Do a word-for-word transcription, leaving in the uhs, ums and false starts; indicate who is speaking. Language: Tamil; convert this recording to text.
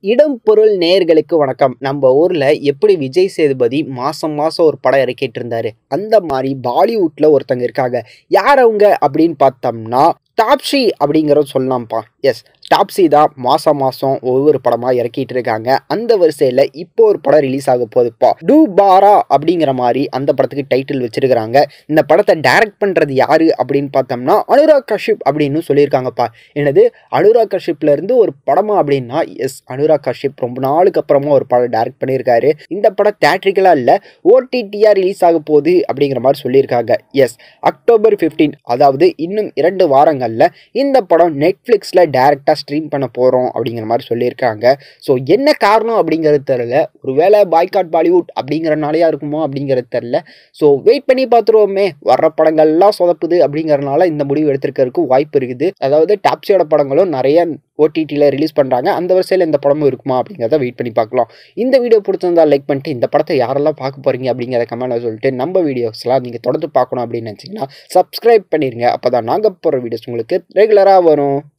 Speaker 1: இடம் பொருள் நேயர்களுக்கு வணக்கம். நம்ம ஊர்ல எப்படி விஜய் சேதுபதி மாசம் மாசம் ஒரு படம் இறக்கிட்டு இருந்தாரு, அந்த மாதிரி பாலிவுட்ல ஒருத்தங்க இருக்காங்க. யார் அவங்க அப்படின்னு பார்த்தோம்னா டாப்ஸி அப்படிங்கிறத சொல்லலாம்ப்பா. எஸ், டாப்ஸி தான் மாசம் மாசம் ஒவ்வொரு படமா இறக்கிட்டு இருக்காங்க. அந்த வரிசையில இப்போ ஒரு படம் ரிலீஸ் ஆக போகுதுப்பா. டூ பாரா அப்படிங்கிற மாதிரி அந்த படத்துக்கு டைட்டில் வச்சிருக்காங்க. இந்த படத்தை டைரக்ட் பண்றது யாரு அப்படின்னு பார்த்தோம்னா அனுராக் கஷ்யப் அப்படின்னு சொல்லியிருக்காங்கப்பா. என்னது, அனுராக் கஷ்யப்ல இருந்து ஒரு படமா அப்படின்னா எஸ், அனுராக் கஷ்யப் ரொம்ப நாளுக்கு அப்புறமா ஒரு படம் டைரக்ட் பண்ணியிருக்காரு. இந்த படம் தியேட்ரிக்கலா இல்ல, ஓடிடியா ரிலீஸ் ஆக போகுது அப்படிங்கிற மாதிரி சொல்லியிருக்காங்க. எஸ், அக்டோபர் பதினைந்து, அதாவது இன்னும் இரண்டு வாரங்கள்ல இந்த படம் நெட்ஃபிளிக்ஸ்ல டைரக்டா ஸ்ட்ரீம் பண்ண போறோம் அப்படிங்கிற மாதிரி சொல்லியிருக்காங்க. ஸோ என்ன காரணம் அப்படிங்கிறது தெரியல. ஒருவேளை பாய்காட் பாலிவுட் அப்படிங்கிறனாலயா இருக்குமோ அப்படிங்கிறது தெரியல. ஸோ வெயிட் பண்ணி பார்த்துருவோமே. வர்ற படங்கள்லாம் சொதப்புது அப்படிங்கிறனால இந்த முடிவு எடுத்திருக்கிறதுக்கு வாய்ப்பு இருக்குது. அதாவது டாப்ஸியோட படங்களும் நிறைய ஓடிடியில் ரிலீஸ் பண்ணுறாங்க. அந்த வரிசையில் இந்த படமும் இருக்குமா அப்படிங்கிறத வெயிட் பண்ணி பார்க்கலாம். இந்த வீடியோ பிடிச்சிருந்தா லைக் பண்ணிட்டு இந்த படத்தை யாரெல்லாம் பார்க்க போகிறீங்க அப்படிங்கிறத கமெண்ட்டில் சொல்லிட்டு நம்ம வீடியோஸ்லாம் நீங்கள் தொடர்ந்து பார்க்கணும் அப்படின்னு நினச்சிங்கன்னா சப்ஸ்கிரைப் பண்ணிடுங்க. அப்போ தான் நாங்கள் போகிற வீடியோஸ் உங்களுக்கு ரெகுலராக வரும்.